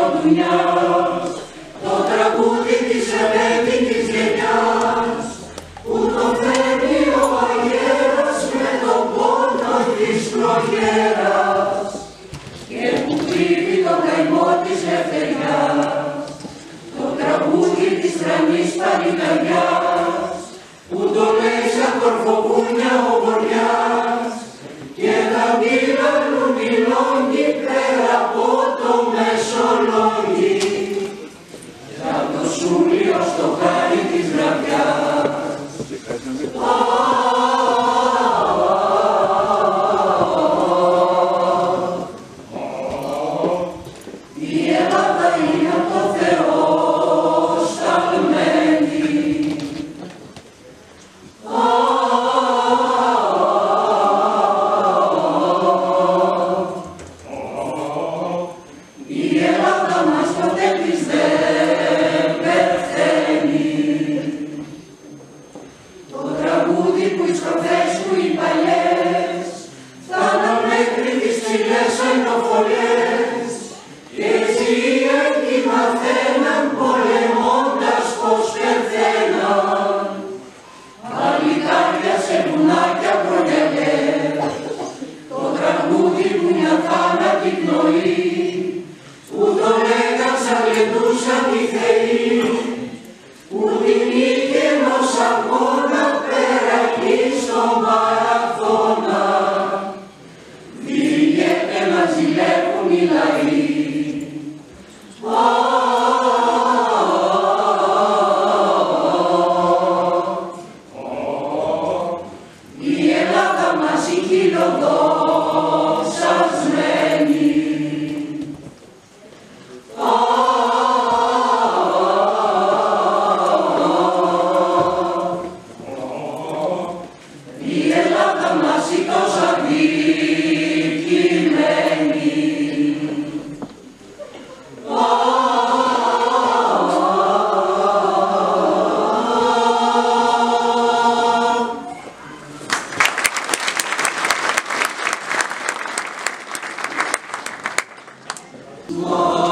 χειροδουνιάς, το τραγούδι της ρεμπέτικης γενιάς, που το φέρνει ο αγέρας με τον πόνο της προγέρας και που κρύβει το καημό της ελευθεριάς, το τραγούδι της τρανής παλικαριάς, που το λέει σαν κορφοκούνια ο βοριάς και τα μήλωνουν οι λόγοι πέρα από το Μεσολόγγι και απ' το Σούλιο στο χάρι της γραφιάς. Η Ελλάδα είναι από το Θεό σταλμένη. Η Ελλάδα μας ποτέ της δεν πεθαίνει. Το τραγούδι που οι στροφές του οι παλιές φτάναν μέχρι τις ψηλές αεροφολές και έτσι οι έγκυοι μαθαίναν πολεμώντας πως πεθαίναν. Παλικάρια σε βουνάκια προγιαλιές, το τραγούδι που μια θάνατη πνοή, που το λέγαν σαν γλεντούσαν οι θεοί, που την είχε ενός αγώνα πέρα εκεί στον παραθώνα, διηγέται να ζηλεύουν οι λαοί. Η Ελλάδα μας η χειροδοσασμένη. Η Ελλάδα μας η τόσο αδικημένη. Μα